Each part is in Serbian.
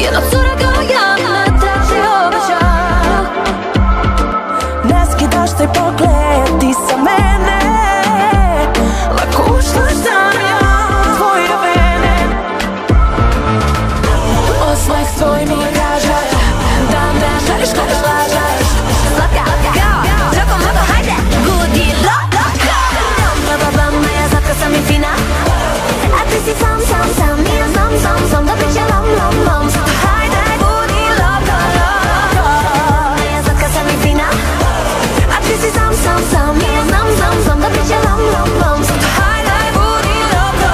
Jedna cura kao ja ne traži običaj. Ne skidaš taj pogled ti sa mene, lako ušlaš sam ja tvoje vene. Osmeh tvoj mi kaže da želiš koga lažeš. Slatka, Đoko, moto, hajde, gudi, loko. Bam, ja slatka sam i fina, a ti si sam, i ja znam, da bit će lom. Zato hajde, gudi, loko. Ja slatka sam i fina, a ti si sam, i ja znam, da bit će lom. Zato hajde, gudi, loko.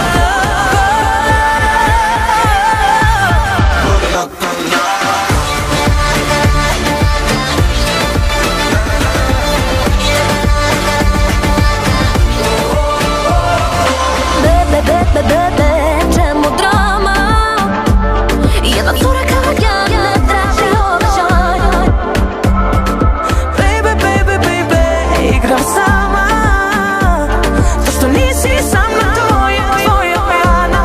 Bebe, čemu drama? Jedna cura kao ja ne traži običaj. Baby, igram sama. To što nisi sa mnom, to je tvoja mana.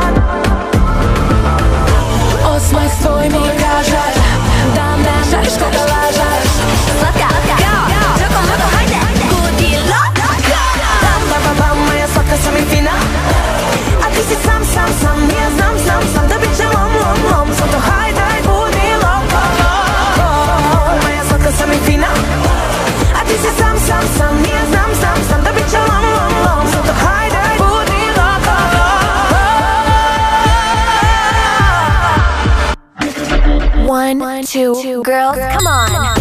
Osmeh tvoj mi kaže da ne želiš koga lažeš. Slatka, Đoko, moto, hajde, gudi, loko. Bam, ja slatka sam i fina, a ti si sam, i ja znam, da bit će lom. Zato hajde, budi loko. Ja slatka sam i fina, a ti si sam, i ja znam, da bit će lom. Zato hajde, budi loko. 1, 2, girls, come on.